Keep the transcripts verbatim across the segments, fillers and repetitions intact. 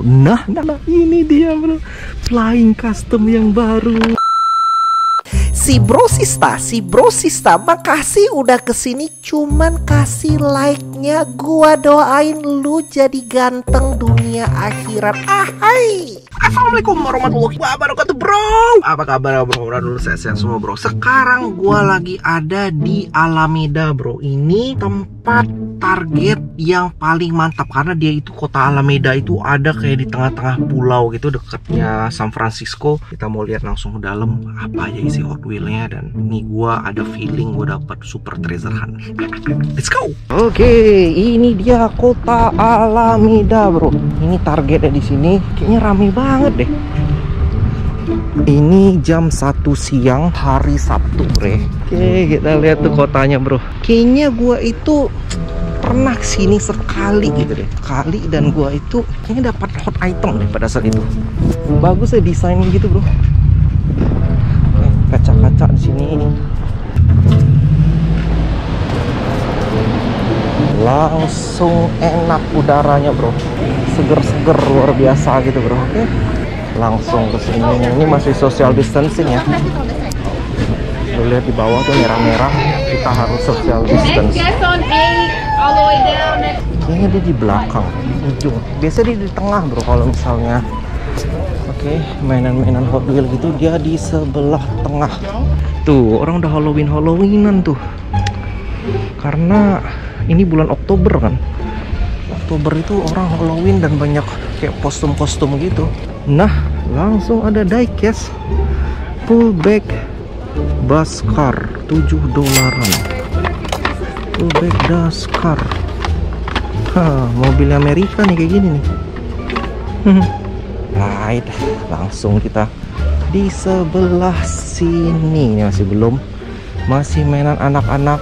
Nah, nah, nah ini dia bro, flying custom yang baru. Si Bro Sista, si Bro Sista, makasih udah kesini. Cuman kasih like-nya, gua doain lu jadi ganteng dunia akhirat. Ahai. Assalamualaikum warahmatullahi wabarakatuh bro. Apa kabar bro? Udah dulu sehat-sehat semua bro. Sekarang gua lagi ada di Alameda bro. Ini tempat target yang paling mantap karena dia itu kota Alameda itu ada kayak di tengah-tengah pulau gitu, dekatnya San Francisco. Kita mau lihat langsung ke dalam apa aja isi Hot Wheels-nya, dan ini gua ada feeling gua dapat super treasure hunt. Let's go. Oke, ini dia kota Alameda bro. Ini targetnya di sini kayaknya rame banget deh. Ini jam satu siang hari Sabtu bre. Oke, kita lihat tuh kotanya bro. Kayaknya gua itu pernah kesini sekali gitu deh, kali, dan gua itu kayaknya dapat hot item deh pada saat itu. Bagus ya desainnya gitu bro. Kaca-kaca di sini. Langsung enak udaranya bro, seger-seger luar biasa gitu bro. Oke, langsung ke sini. Ini masih social distancing ya. Lu lihat di bawah tuh merah-merah, kita harus social distance. Kayaknya dia di belakang, ujung. Biasanya dia di tengah bro kalau misalnya. Oke, mainan-mainan Hot Wheels gitu dia di sebelah tengah. Tuh, orang udah Halloween Halloweenan tuh. Karena ini bulan Oktober kan. Oktober itu orang Halloween dan banyak kayak kostum-kostum gitu. Nah, langsung ada diecast pullback bus car tujuh dolaran. Pullback bus car. Hah, mobil Amerika nih kayak gini nih. Right, langsung kita di sebelah sini. Ini masih belum, masih mainan anak-anak,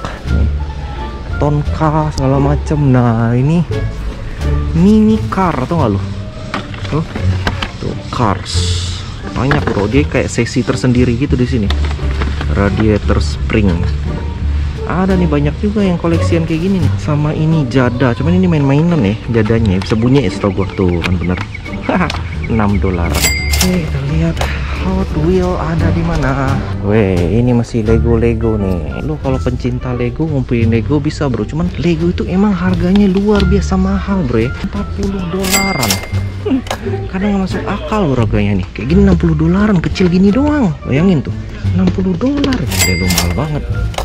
Tonka segala macem. Nah ini mini car atau nggak lo? Tuh, tuh cars banyak bro. Dia kayak seksi tersendiri gitu di sini. Radiator spring. Ada nih banyak juga yang koleksian kayak gini nih. Sama ini Jada, cuman ini main-mainan ya jadanya. Bisa bunyi ya setahu gua tuh kan bener. enam dolaran. Oke, kita lihat Hot Wheel ada di mana. Weh, ini masih Lego-Lego nih. Lu kalau pencinta Lego ngumpulin Lego bisa bro. Cuman Lego itu emang harganya luar biasa mahal bro ya. empat puluh dolaran. Kadang nggak masuk akal bro harganya nih. Kayak gini enam puluh dolaran, kecil gini doang. Bayangin tuh, enam puluh dolar. Lego mahal banget.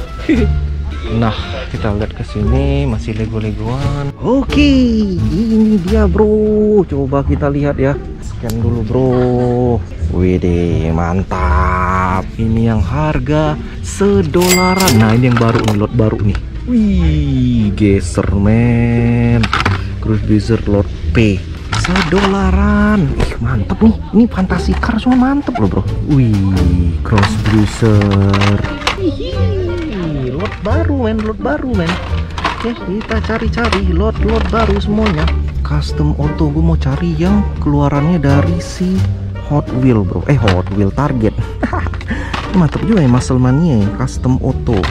Nah, kita lihat ke sini masih Lego-Legoan. Oke, ini dia bro. Coba kita lihat ya. Scan dulu bro. Widih, mantap. Ini yang harga sedolaran. Nah, ini yang baru nih, lot baru nih. Wih, geser men. Cruise Blizzard lot P. Sedolaran. Ih, mantep nih. Ini fantasi car semua mantep loh bro. Wih, Cross Blizzard. Lot baru men, lot baru men. Oke, kita cari-cari lot-lot baru semuanya. Custom auto, gue mau cari yang keluarannya dari si Hot Wheel bro. Eh, Hot Wheel target. Mantap juga ya Muscle Mania ya. Custom auto,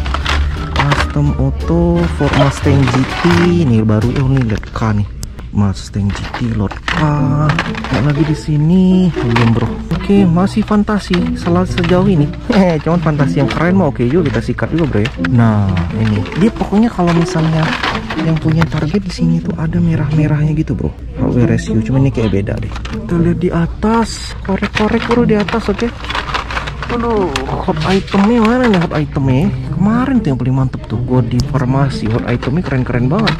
custom auto for Mustang G T. Ini baru, oh nih lihat K nih, Mustang G T lot K. Ada lagi di sini belum bro. Oke, masih fantasi selalu sejauh ini. Eh, cuman fantasi yang keren mah oke juga kita sikat juga bro ya. Nah, ini dia pokoknya kalau misalnya yang punya target di sini tuh ada merah-merahnya gitu bro. H W ratio, cuman ini kayak beda deh. Kita lihat di atas, korek-korek bro di atas. Oke. Aduh, hot itemnya mana nih hot itemnya? Kemarin tuh yang paling mantep tuh, gua di farmasi hot itemnya keren-keren banget.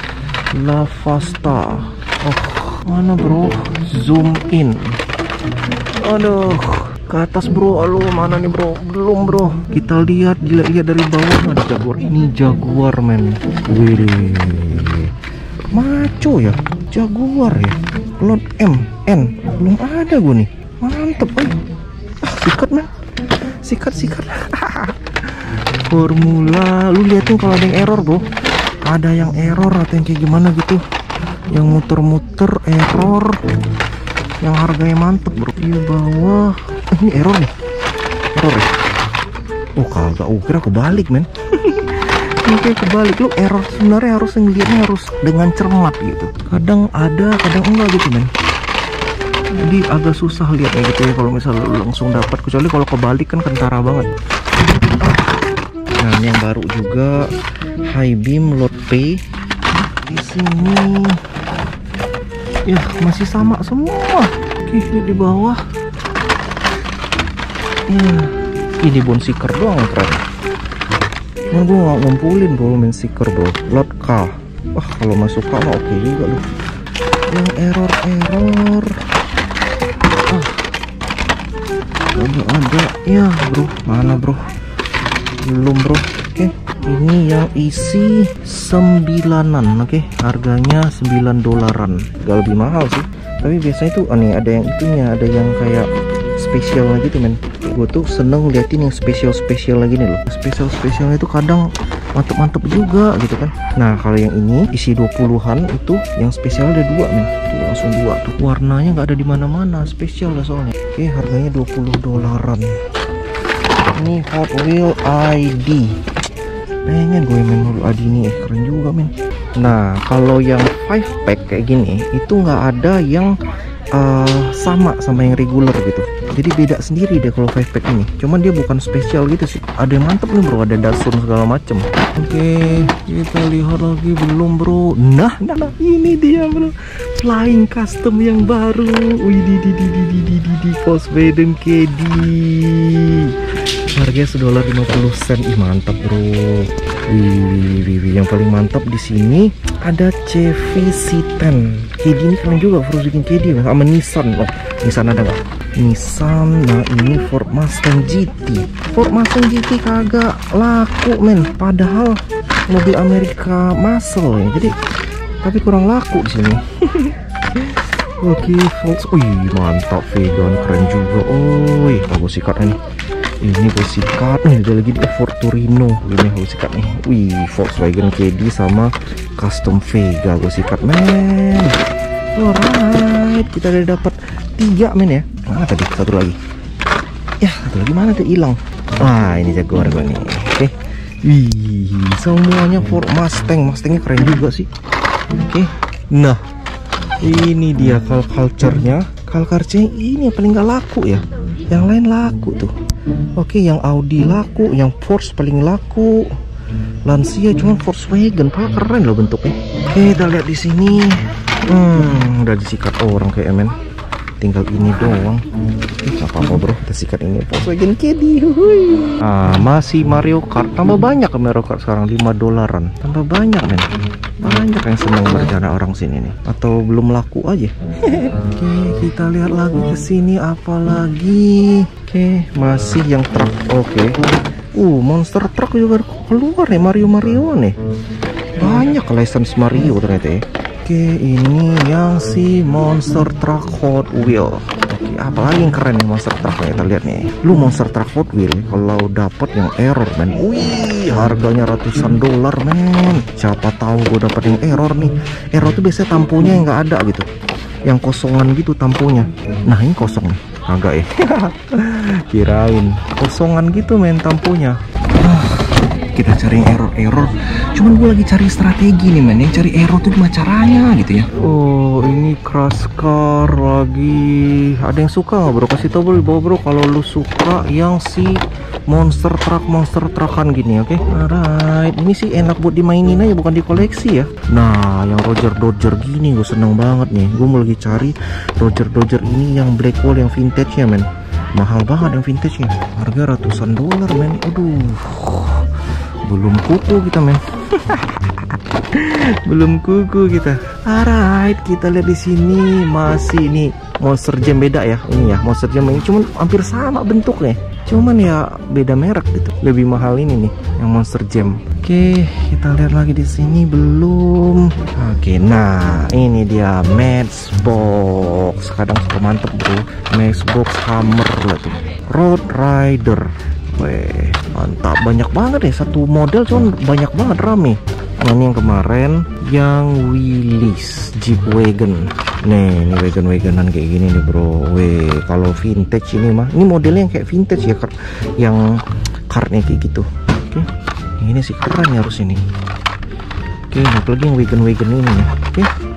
Lavasta. Oh, mana bro? Zoom in. Aduh, ke atas bro. Halo, mana nih bro? Belum bro. Kita lihat, dilihat dari bawah ada Jaguar. Ini Jaguar men. Wih, maco ya, Jaguar ya. Lot M N belum ada gue nih. Mantep eh. Ah, sikat men. Sikat sikat. Formula. Lu liatin kalau ada yang error bro. Ada yang error atau yang kayak gimana gitu, yang muter-muter error, yang harganya mantep bro. Di bawah eh, ini error nih, error ya. Oh kagak, oh kira kebalik men. Ini kayak kebalik. Lu error sebenarnya harus ngeliatnya harus dengan cermat gitu. Kadang ada, kadang enggak gitu men. Jadi agak susah lihatnya gitu ya kalau misalnya lu langsung dapat, kecuali kalau kebalik kan kentara banget. Nah ini yang baru juga, high beam load pay di sini. Ya masih sama semua. Oke, di bawah. Ya, ini bone seeker doang yang keren. Nah, gue nggak ngumpulin bro main seeker bro. Load K. Wah kalau masuk K mah oke juga loh. Yang error error. Ah, ada ada ya bro. Mana bro? Belum bro. Oke, ini yang isi sembilanan. Oke, harganya sembilan dolaran. Gak lebih mahal sih. Tapi biasanya tuh aneh, ada yang itunya, ada yang kayak spesial gitu men. Gue tuh seneng liatin yang spesial-spesial lagi nih loh. Spesial-spesialnya itu kadang mantep-mantep juga gitu kan. Nah kalau yang ini isi dua puluhan itu yang spesial ada dua men. Tuh langsung dua tuh. Warnanya nggak ada di mana-mana, spesial lah soalnya. Oke, harganya dua puluh dolaran. Ini Hot Wheel I D. Pengen gue main Hot Wheel I D ini, eh, keren juga men. Nah kalau yang five pack kayak gini itu nggak ada yang uh, sama sama yang regular gitu. Jadi beda sendiri deh kalau five pack ini. Cuman dia bukan spesial gitu sih. Ada yang mantep nih bro, ada dasun segala macem. Oke, kita lihat lagi belum bro. Nah, nah, nah ini dia bro, flying custom yang baru. Wih, di di di di di di di di Volkswagen Caddy. Harganya sedolar lima puluh sen. Ih mantap bro. Wih, wih, wih. Yang paling mantap di sini ada C V C sepuluh. Caddy ini keren juga, Volkswagen Caddy sama Nissan. Oh, Nissan ada nggak? Nissan. Nah ini Ford Mustang G T. Ford Mustang G T kagak laku men, padahal mobil Amerika muscle ya. Jadi tapi kurang laku di sini. Oke, Volks. Wih mantap, vegan keren juga. Oh, gue sikat ini. Ini gue sikat nih, ada lagi di Ford Torino. Ini gue sikat nih. Wih, Volkswagen Caddy sama custom Vega gue sikat men. Alright, kita udah dapat tiga men ya. Mana tadi satu lagi? Ya satu lagi mana tuh, hilang. Wah ini jaguar gue nih. Oke, wih semuanya Ford Mustang. Mustangnya keren juga sih. Oke, nah ini dia car culture-nya. Car culture-nya ini yang paling gak laku ya. Yang lain laku tuh. Oke, yang Audi laku, yang Porsche paling laku. Lancia cuman Volkswagen, paling keren loh bentuknya. Oke, kita lihat di sini. Hmm, udah disikat orang kayak men. Tinggal ini doang. Gak apa-apa bro, kita sikat ini Volkswagen Caddy. Ah, masih Mario Kart. Tambah banyak ke Mario Kart sekarang, lima dolaran. Tambah banyak men. Banyak yang senang bercanda orang sini nih. Atau belum laku aja. Oke, kita lihat lagi ke sini apa lagi. Oke, masih yang truk. Oke. Uh, monster truck juga keluar nih, Mario Mario nih. Banyak license Mario ternyata ya. Oke, ini yang si monster truck Hot Wheel. Oke, apalagi yang keren nih monster truck nih, kita lihat nih. Lu monster truck Hot Wheel kalau dapat yang error men, wih harganya ratusan dolar men. Siapa tahu gue dapet yang error nih. Error tuh biasanya tampunya yang nggak ada gitu, yang kosongan gitu tampunya. Nah ini kosong nih, agak ya. Kirain kosongan gitu men tampunya. Kita cari error-error. Cuman gue lagi cari strategi nih men, yang cari error tuh gimana caranya gitu ya. Oh ini crash car lagi. Ada yang suka nggak bro? Kasih tau bro di bawah bro kalau lu suka yang si monster truck monster truckan gini. Oke, okay? Alright, ini sih enak buat dimainin aja, bukan dikoleksi ya. Nah yang Roger Dodger gini gue seneng banget nih. Gue mau lagi cari Roger Dodger ini yang black wall yang vintage nya men. Mahal banget yang vintage nya, harga ratusan dolar men. Aduh, belum kuku kita men. Belum kuku kita. Alright, kita lihat di sini masih nih Monster Jam beda ya. Ini ya Monster Jam ini cuman hampir sama bentuknya. Cuman ya beda merek gitu. Lebih mahal ini nih yang Monster Jam. Oke, kita lihat lagi di sini belum. Oke, nah ini dia Matchbox. Kadang suka mantep bro. Matchbox Hammer lah tuh. Road Rider. Weh, mantap, banyak banget ya, satu model cuman banyak banget rame. Nah ini yang kemarin yang Willys Jeep Wagon. Nih, ini wagon-wagonan kayak gini nih bro. Weh, kalau vintage ini mah, ini modelnya yang kayak vintage ya, yang kartnya kayak gitu. Oke, ini sih keren ya harus ini. Oke, apalagi yang wagon-wagon ini ya. Oke,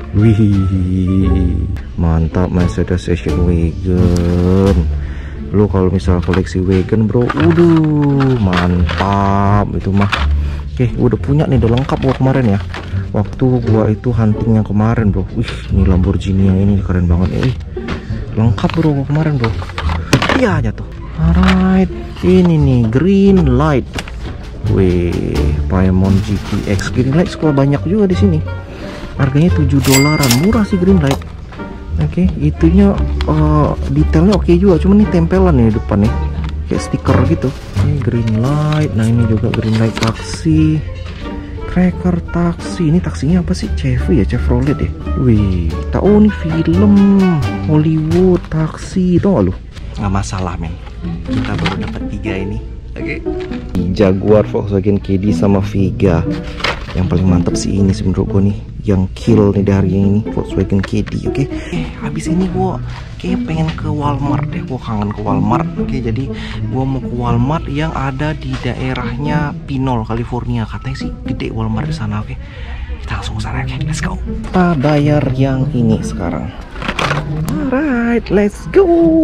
Wih, mantap Mercedes Station Wagon. Lu kalau misal koleksi wagon bro, waduh mantap itu mah. Oke, gua udah punya nih, udah lengkap gua kemarin ya. Waktu gua itu hunting yang kemarin bro. Wih, ini Lamborghini yang ini keren banget nih. Lengkap bro gua kemarin bro. Iya aja tuh. Alright, ini nih green light. Wih, Paemon G T X green light sekolah banyak juga di sini. Harganya tujuh dolaran, murah sih green light. Oke, okay, itunya uh, detailnya oke okay juga, cuman ini tempelan nih depan nih, kayak stiker gitu. Ini green light, nah ini juga green light taksi, cracker taksi. Ini taksinya apa sih? Chevy ya, Chevrolet deh. Wih, tahu nih film Hollywood taksi, tau gak lu? Nggak masalah men, kita baru dapat tiga ini. Oke, okay. Jaguar, Volkswagen Caddy sama Vega. Yang paling mantap sih ini menurut gue nih, yang kill nih dari ini Volkswagen Caddy. Oke, okay? eh, habis ini gue kayak pengen ke Walmart deh, gue kangen ke Walmart. Oke, okay, jadi gue mau ke Walmart yang ada di daerahnya Pinole, California. Katanya sih gede Walmart di sana. Oke, okay? Kita langsung ke sana. Oke, okay? Let's go. Kita bayar yang ini sekarang. Alright, let's go.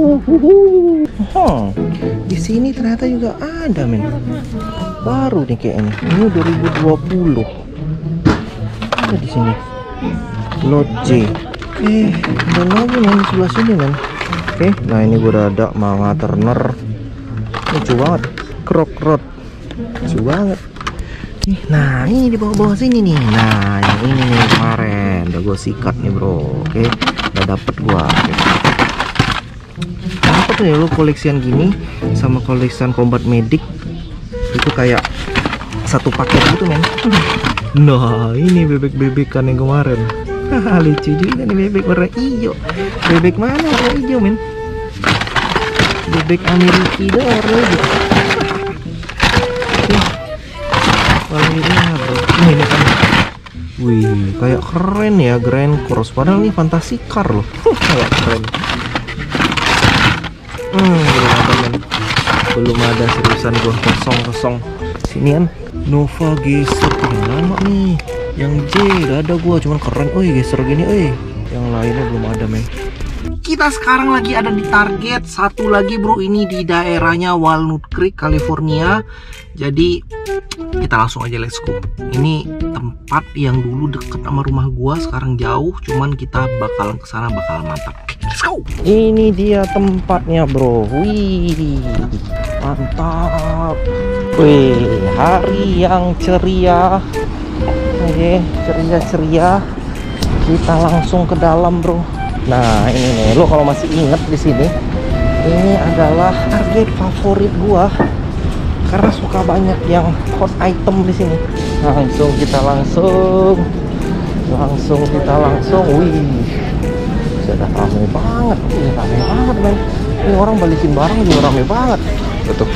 Hmm, di sini ternyata juga ada men. Baru nih kayaknya. Ini dua ribu dua puluh. Ada di sini. Lot J. Eh, ada lagi men di sebelah sini men. Oke, nah ini gue udah ada Manga Turner. Lucu banget. Croc Rod. Lucu banget. Nah, ini di bawah-bawah sini nih. Nah, yang ini nih kemarin udah gue sikat nih bro. Oke, udah dapet gua. Dapet nih lo koleksian gini sama koleksian combat medic itu kayak satu paket gitu men. Nah, ini bebek-bebekan yang kemarin. Haha, lucu juga nih bebek warna hijau. Bebek mana warna hijau men? Bebek Amerika dong warna hijau. Warna bro. Ini kan. Wih, kayak keren ya Grand Cross. Padahal ini fantasi car loh. Kayak keren. Hmm, belum ada men. Belum ada seriusan gua, kosong-kosong. Sinian Nova geser yang lama nih. Yang J udah ada gua, cuman keren. Oh geser gini, eh. Yang lainnya belum ada men. Kita sekarang lagi ada di Target. Satu lagi bro, ini di daerahnya Walnut Creek, California. Jadi kita langsung aja let's go. Ini tempat yang dulu deket sama rumah gua, sekarang jauh. Cuman kita bakalan kesana, bakalan mantap. Let's go. Ini dia tempatnya bro. Wih, mantap. Wih, hari yang ceria. Oke, ceria-ceria. Kita langsung ke dalam bro. Nah ini nih, lo kalau masih inget di sini, ini adalah target favorit gua karena suka banyak yang hot item di sini. Langsung kita langsung, langsung kita langsung. Wih, sudah rame banget, ini rame banget men. Ini orang balikin barang juga rame banget, betul.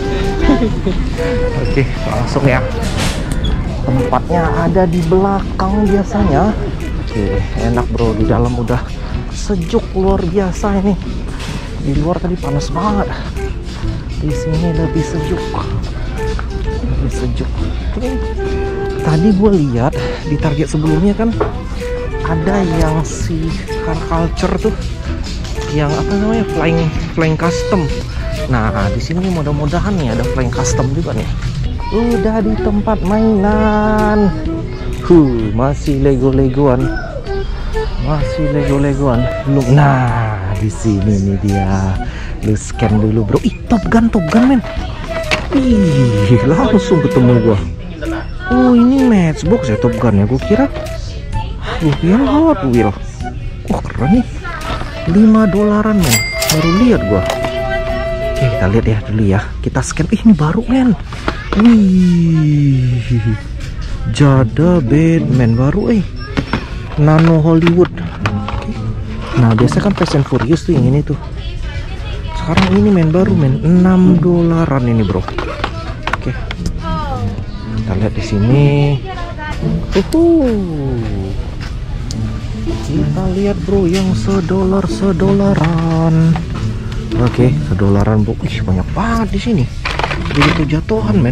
Oke, langsung ya. Tempatnya ada di belakang biasanya. Oke, enak bro, di dalam udah sejuk luar biasa ini. Di luar tadi panas banget, di sini lebih sejuk, lebih sejuk. Oke. Tadi gue lihat di Target sebelumnya kan ada yang si car culture tuh, yang apa namanya flying flying custom. Nah di sini mudah-mudahan nih ada flying custom juga nih. Udah di tempat mainan, huh, masih lego-legoan. Masih lego-legoan. Lu, nah di sini nih dia. Lu scan dulu bro. Ih, Top Gun, Top Gun men. Ih, langsung ketemu gua. Oh ini Matchbox ya Top Gun ya. Gua kira, gua kira Hot Wheel. Wah keren nih. lima dolaran men. Baru lihat gua. Oke kita lihat ya dulu ya. Kita scan. Ih ini baru men. Wih, Jada Batman baru eh. Nano Hollywood. Oke. Nah biasa kan Fast and Furious tuh yang ini tuh. Sekarang ini men baru men enam dolaran ini bro. Oke. Kita lihat di sini. Uhuh. Kita lihat bro yang sedolar sedolaran. Oke, sedolaran bro. Ih banyak banget di sini. Jadi kejatuhan men.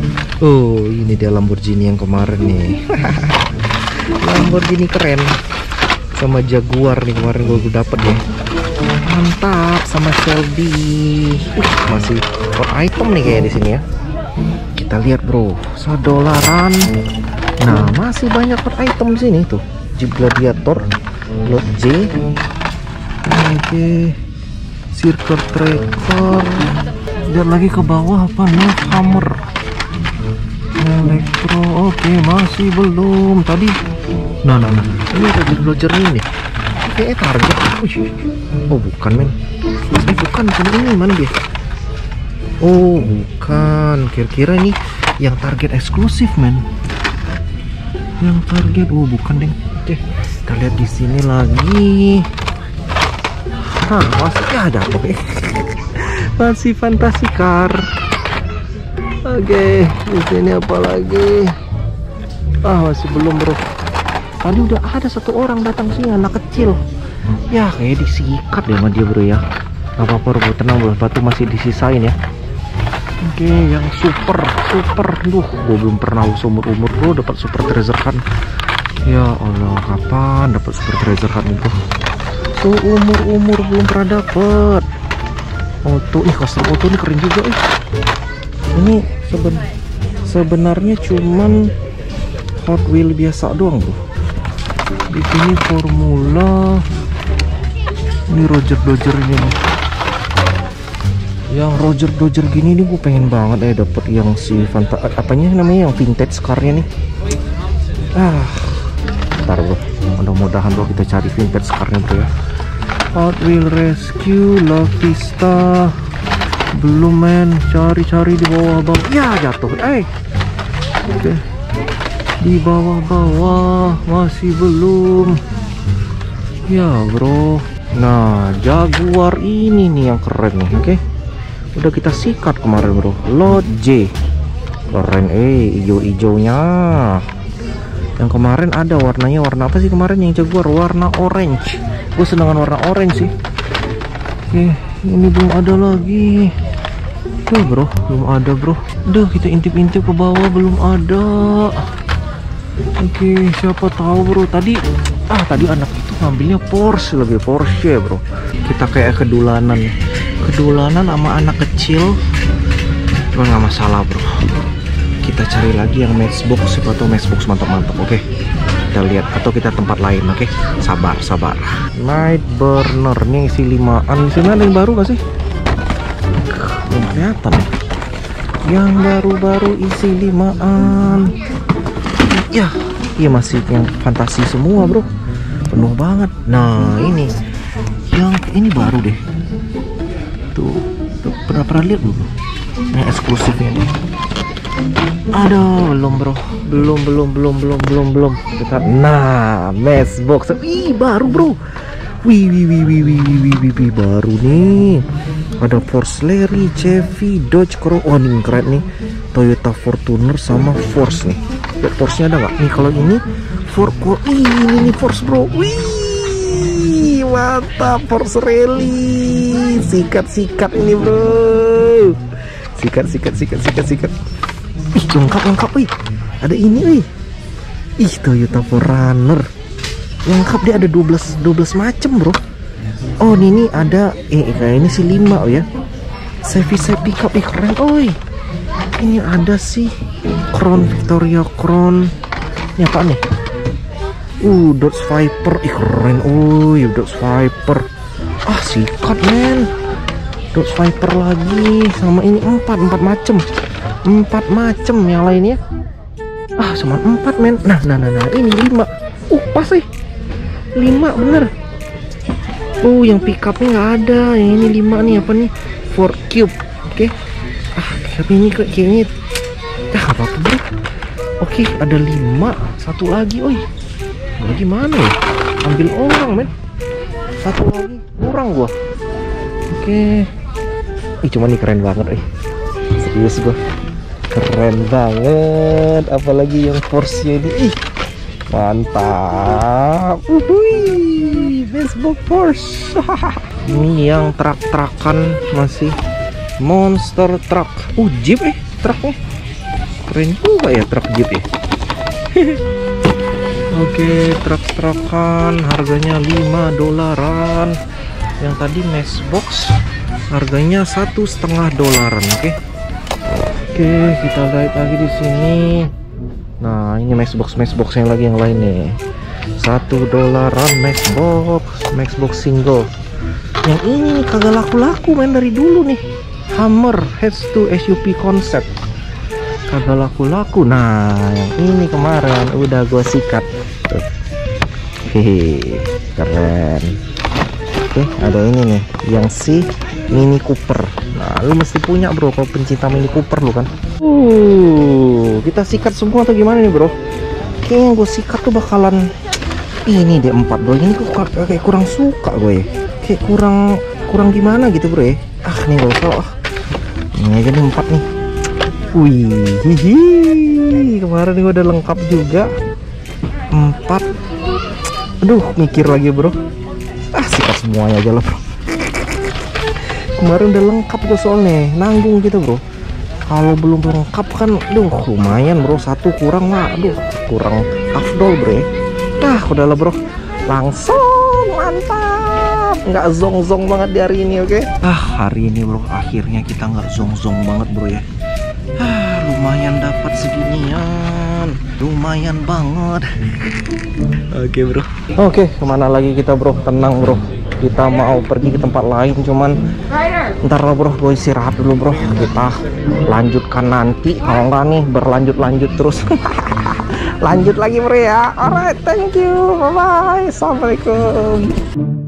Oh ini dia Lamborghini yang kemarin nih. Lamborghini keren. sama Jaguar nih kemarin gue dapet ya. Mantap, sama Shelby. Uh, masih hot item nih kayak di sini ya. Kita lihat bro, sedolaran. Nah, masih banyak hot item di sini tuh. Jeep Gladiator, lot J. Oke, circle tracker. Lihat lagi ke bawah apa nih? Hammer, elektro. Oke, masih belum tadi. Nah, nah, nah. Ini ada Dodger ini. Oke, target. Oh, bukan men. Eh, bukan, bukan ini mana dia? Oh, bukan. Kira-kira ini yang target eksklusif men. Yang target, oh bukan deng. Oke, kita lihat di sini lagi. Hah, masih ada apa? Masih fantasi car. Oke, di sini apa lagi? Ah, masih belum bro. Tadi udah ada satu orang datang sini, anak kecil. Ya, kayak disikat ya sama dia bro ya. Gak apa-apa bro, tenang bro. Batu masih disisain ya. Oke, yang super, super. Duh, gue belum pernah seumur umur bro dapat super treasure hunt. Ya Allah, kapan dapat super treasure hunt itu? Tuh umur umur belum pernah dapet. Auto, ih custom auto ini keren juga eh. Ini seben sebenarnya cuman Hot Wheel biasa doang bro. Di sini formula. Ini Roger Dodgernya nih. Yang Roger Dodger gini nih gue pengen banget eh dapet yang si Fanta apanya namanya yang vintage car-nya nih. Ah, ntar bro, mudah-mudahan bro kita cari vintage car-nya bro ya. Hot Wheel Rescue, La Vista, belum men, cari-cari di bawah-bawah. Ya jatuh, eh. Oke, di bawah-bawah masih belum. Ya bro. Nah, Jaguar ini nih yang keren nih, oke. Udah kita sikat kemarin bro, lot J. Keren eh, hijau-hijaunya. Yang kemarin ada warnanya warna apa sih kemarin yang Jaguar? Warna orange. Gue senengan warna orange sih. Oke, ini belum ada lagi. Oke bro, belum ada bro. Duh, kita intip-intip ke bawah belum ada. Oke, siapa tahu bro. Tadi, ah tadi anak itu ngambilnya Porsche, lebih Porsche bro. Kita kayak kedulanan, kedulanan sama anak kecil. Cuman nggak masalah bro. Kita cari lagi yang matchbox, siapa tahu matchbox mantap-mantap. Oke, kita lihat atau kita tempat lain. Oke, sabar sabar. Night burner nih isi limaan. Di sini ada yang baru gak sih? Belum kelihatan. Yang baru-baru isi limaan. Ya, iya masih yang fantasi semua bro. Penuh banget. Nah ini, yang ini baru deh. Tuh, tuh pernah pernah lihat belum? Yang eksklusifnya nih. Aduh, belum bro, belum belum belum belum belum belum. Kita, nah, matchbox, wih baru bro, wih wih wih wih wih wih wih wih baru nih. Ada Force Larry, Chevy, Dodge Crown, oh ini keren nih, Toyota Fortuner sama Force nih. Lihat Force-nya ada nggak? Nih kalau ini Ford, wih ini nih Force bro, wih mantap Force Rally, sikat-sikat ini bro, sikat-sikat sikat sikat sikat. Ih, lengkap lengkap wih. Ada ini wih. Ih, Toyota four runner. Lengkap dia ada dua belas macam, bro. Oh, ini, ini ada eh kayak ini sih lima oh ya. Chevy Chevy pickup ih keren, oi. Ini ada sih Crown Victoria Crown. Ini apa nih? Uh, Dodge Viper ih keren, oi, Dodge Viper. Ah, sikat, men. Dodge Viper lagi sama ini empat empat macam. Empat macem yang lainnya. Ah, cuma empat men. Nah, nah, nah, nah, ini lima. Uh, pas sih. Lima bener. Oh, yang pickupnya nggak ada. Yang ini lima nih apa nih? Ford Cube. Oke. Okay. Ah, tapi ini kayaknya. Ah, apa apa bro? Oke, okay, ada lima. Satu lagi, oi. Lagi mana ya? Ambil orang men. Satu lagi kurang gua. Oke. Okay. Ih, cuma nih keren banget, eh. Serius gua. Keren banget, apalagi yang Porsche ini, ih mantap. Uhuy, Facebook Porsche. Ini yang truk-trukan masih monster truck. Uh, Jeep eh, truknya keren juga ya, truk Jeep ya. Oke, truk-trukan harganya lima dolaran. Yang tadi matchbox harganya satu setengah dolaran. Oke. Oke, kita lihat lagi di sini. Nah, ini matchbox matchbox yang lagi yang lain nih. Satu dolaran matchbox, matchbox single. Yang ini kagak laku-laku main dari dulu nih. Hammer H two S U V concept. Kagak laku-laku. Nah, yang ini kemarin udah gue sikat. Tuh. Hehe, keren. Oke, ada ini nih, yang si Mini Cooper. Nah, lu mesti punya bro kalau pencinta Mini Cooper lu kan. Uh, kita sikat semua atau gimana nih bro? Kayaknya yang gue sikat tuh bakalan ini deh empat bro. Ini kok kayak kurang suka gue. Kayak kurang kurang gimana gitu bro ya. Ah nih gak usah. Ah. Ini aja nih empat nih. Wih, hihi. Kemarin gue udah lengkap juga. Empat. Aduh, mikir lagi bro. Ah, sikat semuanya aja lah bro. Kemarin udah lengkap gue soalnya, nanggung gitu bro. Kalau belum lengkap kan, duh lumayan bro, satu kurang lah, aduh kurang afdol bro ya. Dah udahlah bro, langsung mantap, nggak zong-zong banget di hari ini. Oke. Ah hari ini bro, akhirnya kita nggak zong-zong banget bro ya. Ah lumayan dapat seginian, lumayan banget. Oke bro. Oke, kemana lagi kita bro? Tenang bro, kita mau pergi ke tempat lain, cuman ntar lah bro, gue istirahat dulu bro. Kita lanjutkan nanti, kalau enggak nih berlanjut-lanjut terus. Lanjut lagi bro ya. Alright, thank you, bye bye, assalamualaikum.